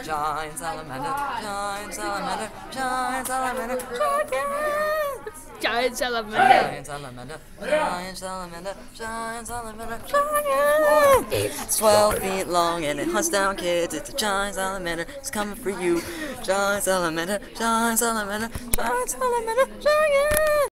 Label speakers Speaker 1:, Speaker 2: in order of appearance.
Speaker 1: giant salamander, giant salamander, giant salamander,
Speaker 2: Giant salamander.
Speaker 1: giant salamander, giant salamander, giant salamander, giant. It's 12 feet long and it hunts down kids. It's a giant salamander. It's coming for you. Giant salamander, giant salamander, giant salamander, giant.